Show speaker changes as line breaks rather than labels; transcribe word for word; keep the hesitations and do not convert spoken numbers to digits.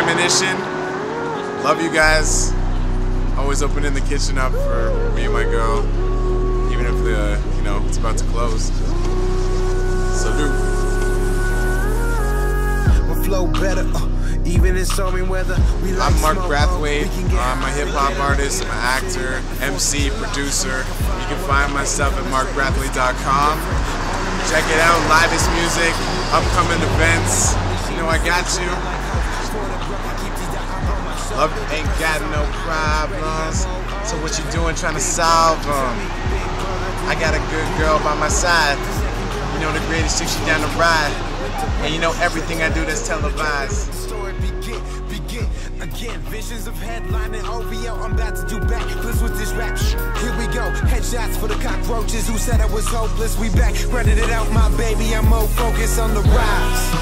Ammunition. Love you guys. Always opening the kitchen up for me and my girl, even if the you know it's about to close. Salute.
My flow better, uh, even in stormy weather. We like
I'm Mark
smoke,
Brathwaite.
we can get
I'm a hip hop artist. I'm an actor, M C, producer. You can find my stuff at mark brathwaite dot com. Check it out. Livest music, upcoming events. You know I got you. Love ain't got no problems. So what you doing trying to solve them? I got a good girl by my side. You know the greatest chick, she down the ride. And you know everything I do that's televised.
Again, visions of headlining O V O. I'm about to do backflips with this rap. Here we go. Headshots for the cockroaches who said I was hopeless. We back, running it out, my baby. I'm more focused on the rise.